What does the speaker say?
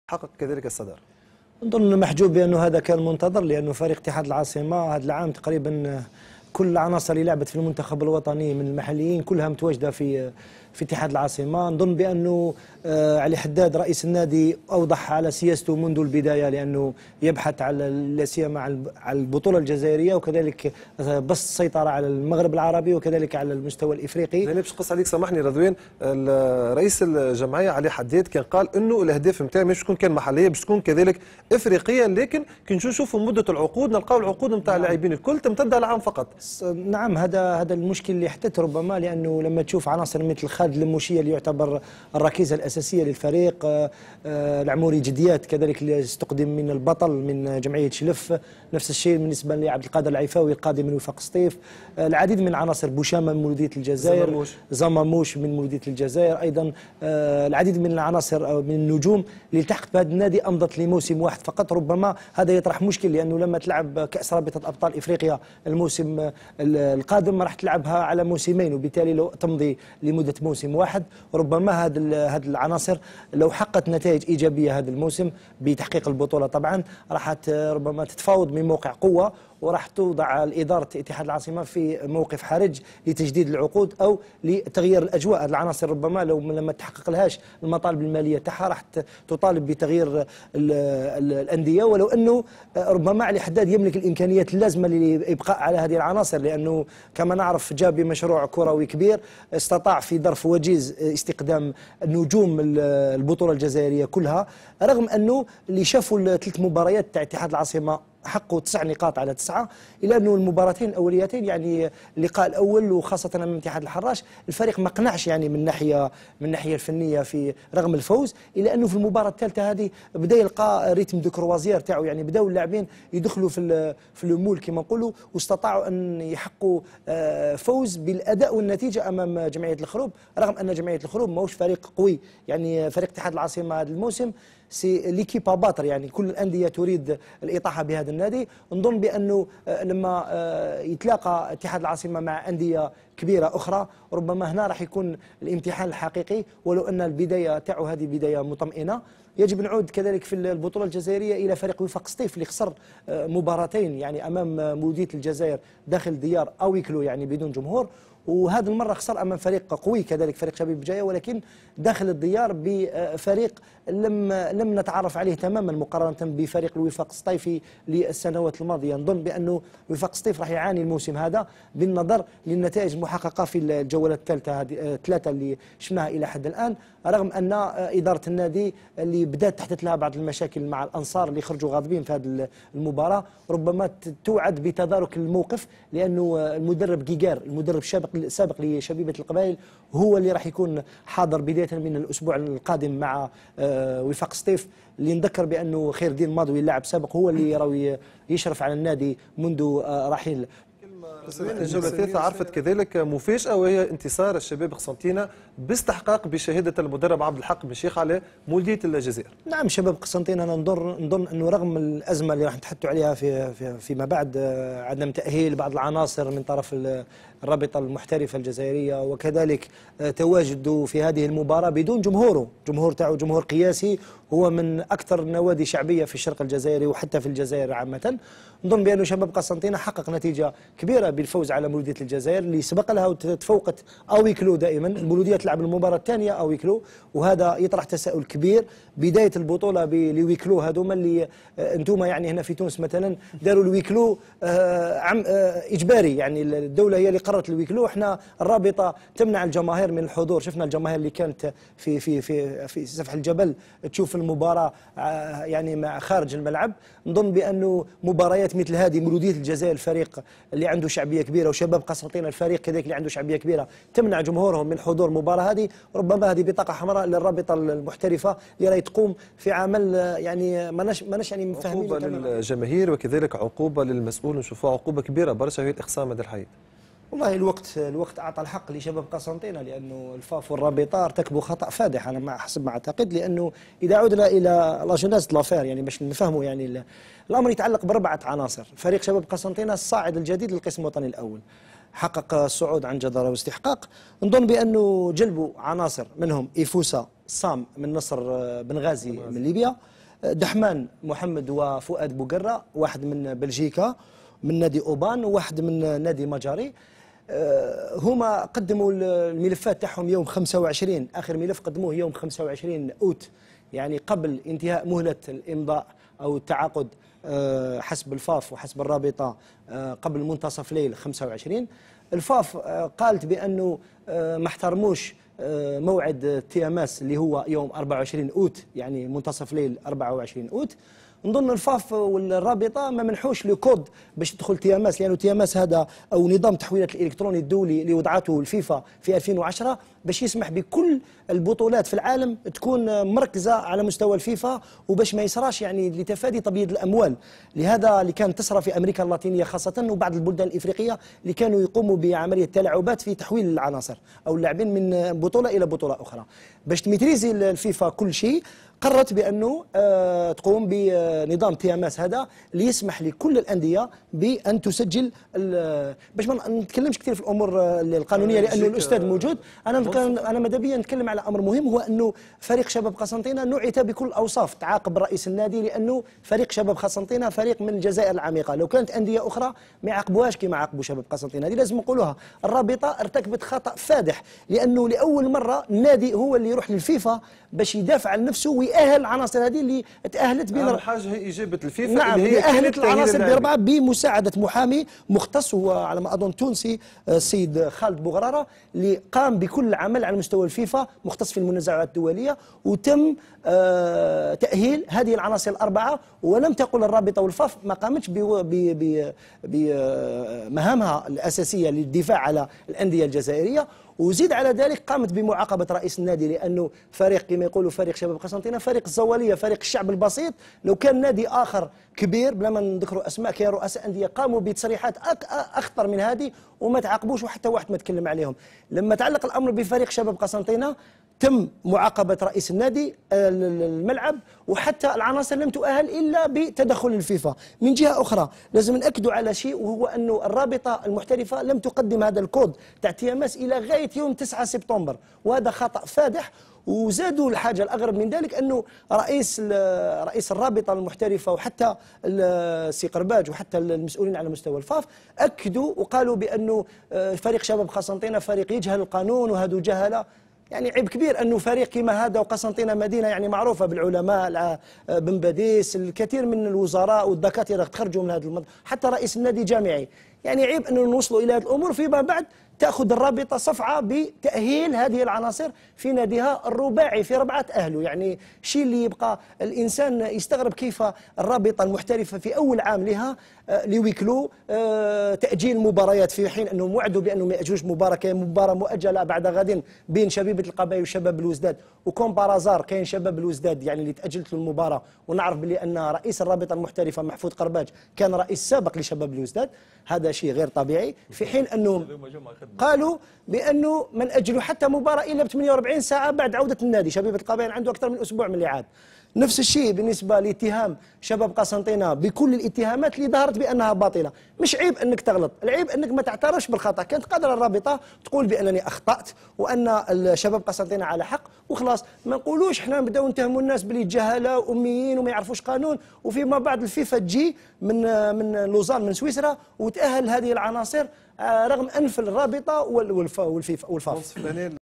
حقق كذلك الصدارة. نظن محجوب بأنه هذا كان منتظر، لأنه فريق اتحاد العاصمة هذا العام تقريبا كل العناصر اللي لعبت في المنتخب الوطني من المحليين كلها متواجدة في اتحاد العاصمة. نظن بأنه علي حداد رئيس النادي أوضح على سياسته منذ البداية، لأنه يبحث على لا سيما على البطولة الجزائرية، وكذلك بسط السيطرة على المغرب العربي وكذلك على المستوى الإفريقي. أنا باش نقص عليك سامحني رضوان، رئيس الجمعية علي حداد كان قال إنه الأهداف نتاعو مش تكون كان محلية، باش تكون كذلك إفريقية، لكن كي نشوفوا مدة العقود نلقاو العقود نتاع اللاعبين الكل تمتد على عام فقط. نعم، هذا المشكل اللي حدث ربما، لأنه لما تشوف عناصر مثل خالد الموشية اللي يعتبر الركيزة الأساسية للفريق، العموري جديات كذلك اللي استقدم من البطل من جمعية شلف، نفس الشيء بالنسبة لعبد القادر العيفاوي القادم من وفاق سطيف، العديد من عناصر، بوشامة من مولودية الجزائر، زماموش من مولودية الجزائر، أيضا العديد من العناصر من النجوم اللي التحقت بهذا النادي أمضت لموسم واحد فقط. ربما هذا يطرح مشكل، لأنه لما تلعب كأس رابطة أبطال إفريقيا الموسم القادم راح تلعبها على موسمين، وبالتالي لو تمضي لمدة موسم واحد ربما هذه العناصر لو حققت نتائج إيجابية هذا الموسم بتحقيق البطولة طبعا راح ربما تتفاوض من موقع قوة، وراح توضع إدارة اتحاد العاصمة في موقف حرج لتجديد العقود أو لتغيير الأجواء. العناصر ربما لما تحقق لهاش المطالب المالية تاعها راح تطالب بتغيير الأندية، ولو أنه ربما علي حداد يملك الإمكانيات اللازمة للإبقاء على هذه العناصر، لأنه كما نعرف جاء بمشروع كروي كبير، استطاع في ظرف وجيز استقدام نجوم البطولة الجزائرية كلها، رغم أنه اللي شافوا الثلاث مباريات تاع اتحاد العاصمة حقوا 9 نقاط على 9، إلا أنه المباراتين الأوليتين يعني اللقاء الأول وخاصة أمام اتحاد الحراش الفريق ما قنعش يعني من الناحية الفنية في رغم الفوز، إلا أنه في المباراة الثالثة هذه بدأ يلقى ريتم دو كروازير تاعو، يعني بداوا اللاعبين يدخلوا في المول كما نقولوا، واستطاعوا أن يحققوا فوز بالأداء والنتيجة أمام جمعية الخروب، رغم أن جمعية الخروب ماهوش فريق قوي، يعني فريق اتحاد العاصمة هذا الموسم سي ليكيب باتر، يعني كل الأندية تريد الإطاحة بهذا النادي. نظن بأنه لما يتلاقى اتحاد العاصمة مع أندية كبيرة أخرى ربما هنا راح يكون الامتحان الحقيقي، ولو أن البداية تاعو هذه بداية مطمئنة. يجب نعود كذلك في البطولة الجزائرية إلى فريق وفاق سطيف اللي خسر مباراتين يعني أمام مولودية الجزائر داخل ديار أويكلو يعني بدون جمهور، وهذه المرة خسر أمام فريق قوي كذلك فريق شبيب بجاية، ولكن داخل الديار بفريق لم نتعرف عليه تماما مقارنة بفريق الوفاق سطيفي للسنوات الماضية. نظن بأنه وفاق سطيف راح يعاني الموسم هذا بالنظر للنتائج المحققة في الجولة الثالثة الثلاثة اللي شفناها إلى حد الآن، رغم أن إدارة النادي اللي بدأت تحدث لها بعض المشاكل مع الأنصار اللي خرجوا غاضبين في هذه المباراة، ربما توعد بتدارك الموقف، لأنه المدرب جيجار المدرب السابق لشبيبة القبائل هو اللي راح يكون حاضر بداية من الأسبوع القادم مع وفاق سطيف، اللي نذكر بأنه خير الدين ماضوي اللاعب السابق هو اللي راوي يشرف على النادي منذ رحيل. الجولة الثالثة عرفت كذلك مفاجأة، وهي انتصار الشباب قسنطينة باستحقاق بشهادة المدرب عبد الحق بن شيخ على مولودية الجزائر. نعم، شباب قسنطينة أنا نظن أنه رغم الأزمة اللي راح نتحدثوا عليها فيما بعد، عدم تأهيل بعض العناصر من طرف الرابطة المحترفة الجزائرية، وكذلك تواجده في هذه المباراة بدون جمهور تاعو جمهور قياسي، هو من أكثر النوادي شعبية في الشرق الجزائري وحتى في الجزائر عامة. نظن بأن شباب قسنطينة حقق نتيجة كبيرة بالفوز على مولودية الجزائر اللي سبق لها وتفوقت أويكلو. دائما المولودية تلعب المباراة الثانية أويكلو، وهذا يطرح تساؤل كبير. بداية البطولة لويكلو هذوما اللي أنتم يعني هنا في تونس مثلا داروا الويكلو إجباري، يعني الدولة هي اللي قررت الويكلو، احنا الرابطة تمنع الجماهير من الحضور. شفنا الجماهير اللي كانت في سفح الجبل تشوف المباراة يعني مع خارج الملعب. نظن بأنه مباريات مثل هذه مولودية الجزائر الفريق اللي عنده شعبية كبيرة، وشباب قسنطينة الفريق كذلك اللي عنده شعبية كبيرة، تمنع جمهورهم من حضور المباراة هذه. ربما هذه بطاقة حمراء للرابطة المحترفة اللي راهي تقوم في عمل يعني ماناش يعني مفهمين. عقوبة للجماهير وكذلك عقوبة للمسؤول، نشوفوها عقوبة كبيرة برشا هي الإخصام هذا الحي. والله الوقت أعطى الحق لشباب قسنطينة، لأنه الفاف والرابطة ارتكبوا خطأ فادح أنا حسب ما أعتقد، لأنه إذا عدنا إلى لاجوناز لافير يعني باش نفهموا يعني الأمر يتعلق بأربعة عناصر. فريق شباب قسنطينة الصاعد الجديد للقسم الوطني الأول حقق الصعود عن جدارة واستحقاق. نظن بأنه جلبوا عناصر منهم إيفوسا صام من نصر بنغازي من ليبيا، دحمان محمد وفؤاد بوقرة، واحد من بلجيكا من نادي أوبان وواحد من نادي مجاري. هما قدموا الملفات تاعهم يوم 25، آخر ملف قدموه يوم 25 أوت، يعني قبل انتهاء مهلة الإمضاء أو التعاقد حسب الفاف وحسب الرابطة قبل منتصف ليل 25. الفاف قالت بأنه ما احترموش موعد تياماس اللي هو يوم 24 أوت، يعني منتصف ليل 24 أوت. نظن الفاف والرابطه ما منحوش لو كود باش تدخل تياماس، لانه تياماس هذا او نظام التحويلات الالكتروني الدولي اللي وضعته الفيفا في 2010 باش يسمح بكل البطولات في العالم تكون مركزه على مستوى الفيفا، وباش ما يصراش يعني لتفادي تبييض الاموال. لهذا اللي كانت تصرى في امريكا اللاتينيه خاصه وبعض البلدان الافريقيه اللي كانوا يقوموا بعمليه تلاعبات في تحويل العناصر او اللاعبين من بطوله الى بطوله اخرى. باش تميتريزي الفيفا كل شيء قررت بأنه تقوم بنظام تياماس هذا اللي يسمح لكل الأندية بأن تسجل، باش ما نتكلمش كثير في الأمور القانونية لأنه الأستاذ موجود. أنا ماذا بيا نتكلم على أمر مهم، هو أنه فريق شباب قسنطينة نعت بكل الأوصاف، تعاقب رئيس النادي لأنه فريق شباب قسنطينة فريق من الجزائر العميقة. لو كانت أندية أخرى ما يعاقبوهاش كما عاقبوا شباب قسنطينة، هذه لازم نقولوها. الرابطة ارتكبت خطأ فادح لأنه لأول مرة النادي هو اللي يروح للفيفا باش يدافع عن نفسه ويأهل العناصر هذه اللي تأهلت أهم حاجة هي إجابة الفيفا. نعم، اللي هي أهلت العناصر ب4 بمساعدة محامي مختص، هو على ما أظن تونسي، السيد خالد بوغرارة، اللي قام بكل العمل على مستوى الفيفا، مختص في المنازعات الدولية، وتم تأهيل هذه العناصر ال4. ولم تقل الرابطة والفاف ما قامتش بمهامها الأساسية للدفاع على الأندية الجزائرية، وزيد على ذلك قامت بمعاقبة رئيس النادي، لأنه فريق كما يقولوا فريق شباب قسنطينة فريق الزوالية، فريق الشعب البسيط. لو كان نادي آخر كبير بلا ما نذكروا أسماء، كان رؤساء أندية قاموا بتصريحات أخطر من هذه وما تعاقبوش وحتى واحد ما تكلم عليهم. لما تعلق الأمر بفريق شباب قسنطينة تم معاقبة رئيس النادي، الملعب، وحتى العناصر لم تؤهل إلا بتدخل الفيفا. من جهة أخرى لازم نأكدوا على شيء، وهو أنه الرابطة المحترفة لم تقدم هذا الكود تاع تياماس إلى غاية يوم 9 سبتمبر، وهذا خطأ فادح. وزادوا الحاجة الأغرب من ذلك أنه رئيس الرابطة المحترفة وحتى السي قرباج وحتى المسؤولين على مستوى الفاف أكدوا وقالوا بأنه فريق شباب قسنطينة فريق يجهل القانون، وهذو جهلة. يعني عيب كبير أنه فريق كما هذا، وقسنطينة مدينة يعني معروفة بالعلماء، بن باديس، الكثير من الوزراء والدكاترة تخرجوا من هذا المنطقة، حتى رئيس النادي جامعي. يعني عيب أنه نوصلوا إلى هذه الأمور فيما بعد تأخذ الرابطة صفعة بتأهيل هذه العناصر في ناديها الرباعي في 4 أهله. يعني شيء اللي يبقى الإنسان يستغرب كيف الرابطة المحترفة في أول عام لها لويكلو تأجيل مباريات، في حين أنهم وعدوا بأنهم ما يأجلوش مباراة. كاين مباراة مؤجلة بعد غد بين شبيبة القبائل وشباب الوزداد، وكون بارازار كاين شباب الوزداد يعني اللي تأجلت له المباراة. ونعرف بلي أن رئيس الرابطة المحترفة محفوظ قرباج كان رئيس سابق لشباب الوزداد، هذا شيء غير طبيعي. في حين أنهم قالوا بأنه من أجلوا حتى مباراة إلا ب 48 ساعة بعد عودة النادي. شبيبة القبائل عنده أكثر من أسبوع من الإعادة. نفس الشيء بالنسبة لاتهام شباب قسنطينة بكل الاتهامات اللي ظهرت بأنها باطلة. مش عيب أنك تغلط، العيب أنك ما تعترفش بالخطأ. كانت قادرة الرابطة تقول بأنني أخطأت وأن الشباب قسنطينة على حق وخلاص. ما نقولوش احنا نبداو نتهموا الناس بلي جهلة وأميين وما يعرفوش قانون، وفيما بعد الفيفا تجي من لوزان من سويسرا وتأهل هذه العناصر رغم أنف الرابطة والفيفا والفاف.